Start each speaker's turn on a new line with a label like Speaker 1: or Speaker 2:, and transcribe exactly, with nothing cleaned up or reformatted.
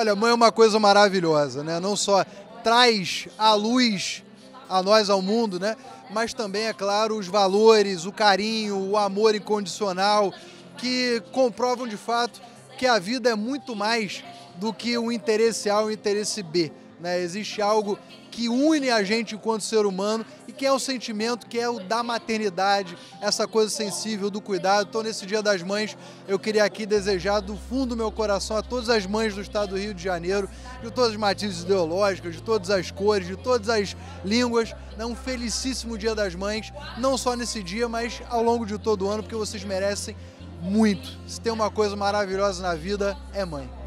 Speaker 1: Olha, mãe é uma coisa maravilhosa, né? Não só traz a luz a nós, ao mundo, né? Mas também, é claro, os valores, o carinho, o amor incondicional, que comprovam de fato que a vida é muito mais do que o interesse A e o interesse B, né? Existe algo que une a gente enquanto ser humano e que é o sentimento, que é o da maternidade, essa coisa sensível do cuidado. Então, nesse Dia das Mães, eu queria aqui desejar do fundo do meu coração a todas as mães do estado do Rio de Janeiro, de todas as matizes ideológicas, de todas as cores, de todas as línguas, né? Um felicíssimo Dia das Mães, não só nesse dia, mas ao longo de todo o ano, porque vocês merecem muito. Se tem uma coisa maravilhosa na vida, é mãe.